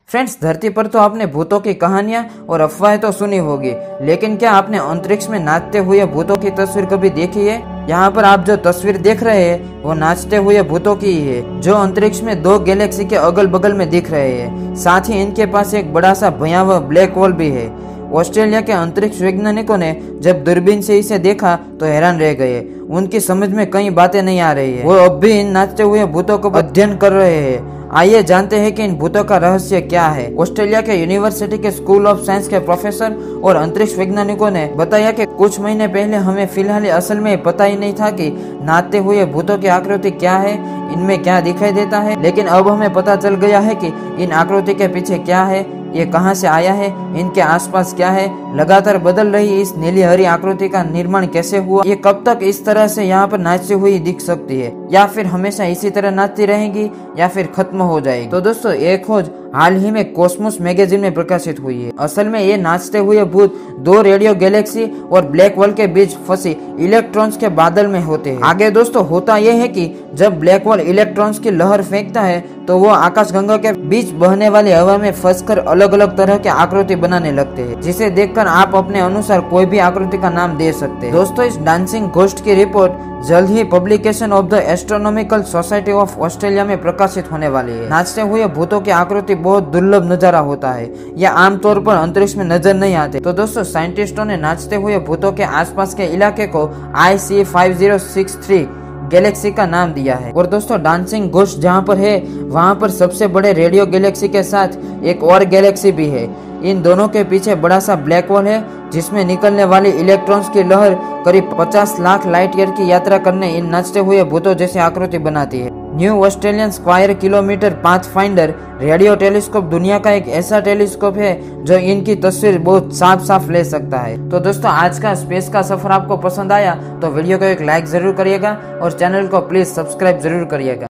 Friends, धरती पर तो आपने भूतों की कहानियां और अफवाहें तो सुनी होगी, लेकिन क्या आपने अंतरिक्ष में नाचते हुए भूतों की तस्वीर कभी देखी है? यहाँ पर आप जो तस्वीर देख रहे हैं वो नाचते हुए भूतों की ही है, जो अंतरिक्ष में दो गैलेक्सी के अगल बगल में दिख रहे हैं। साथ ही इनके पास एक बड़ा सा भयावह ब्लैक होल भी है। ऑस्ट्रेलिया के अंतरिक्ष वैज्ञानिकों ने जब दूरबीन से इसे देखा तो हैरान रह गए। उनकी समझ में कई बातें नहीं आ रही है। वो अब भी इन नाचते हुए भूतों को अध्ययन कर रहे हैं। आइए जानते हैं कि इन भूतों का रहस्य क्या है। ऑस्ट्रेलिया के यूनिवर्सिटी के स्कूल ऑफ साइंस के प्रोफेसर और अंतरिक्ष वैज्ञानिकों ने बताया कि कुछ महीने पहले हमें फिलहाल असल में पता ही नहीं था कि नाचते हुए भूतों की आकृति क्या है, इनमें क्या दिखाई देता है, लेकिन अब हमें पता चल गया है कि इन आकृति के पीछे क्या है, ये कहां से आया है, इनके आसपास क्या है, लगातार बदल रही इस नीली हरी आकृति का निर्माण कैसे हुआ, ये कब तक इस तरह से यहाँ पर नाचती हुई दिख सकती है, या फिर हमेशा इसी तरह नाचती रहेंगी या फिर खत्म हो जाएगी। तो दोस्तों, एक खोज हाल ही में कॉस्मोस मैगजीन में प्रकाशित हुई है। असल में ये नाचते हुए भूत दो रेडियो गैलेक्सी और ब्लैक होल के बीच फंसी इलेक्ट्रॉन्स के बादल में होते हैं। आगे दोस्तों होता यह है कि जब ब्लैक होल इलेक्ट्रॉन्स की लहर फेंकता है तो वो आकाशगंगा के बीच बहने वाली हवा में फंसकर अलग अलग तरह के आकृति बनाने लगते हैं, जिसे देखकर आप अपने अनुसार कोई भी आकृति का नाम दे सकते हैं। दोस्तों, इस डांसिंग घोस्ट की रिपोर्ट जल्द ही publication of the astronomical society of Australia में प्रकाशित होने वाली है। नाचते हुए भूतों की आकृति बहुत दुर्लभ नजारा होता है, यह आमतौर पर अंतरिक्ष में नजर नहीं आते। तो दोस्तों, साइंटिस्टों ने नाचते हुए भूतों के आसपास के इलाके को IC5063 गैलेक्सी का नाम दिया है। और दोस्तों, डांसिंग घोस्ट जहाँ पर है वहाँ पर सबसे बड़े रेडियो गैलेक्सी के साथ एक और गैलेक्सी भी है। इन दोनों के पीछे बड़ा सा ब्लैक होल है, जिसमें निकलने वाली इलेक्ट्रॉन्स की लहर करीब 50 लाख लाइट ईयर की यात्रा करने इन नाचते हुए भूतों जैसी आकृति बनाती है। New Australian square kilometre pathfinder radio telescope दुनिया का एक ऐसा टेलीस्कोप है जो इनकी तस्वीर बहुत साफ साफ ले सकता है। तो दोस्तों, आज का स्पेस का सफर आपको पसंद आया तो वीडियो को एक लाइक जरूर करिएगा और चैनल को प्लीज सब्सक्राइब जरूर करिएगा।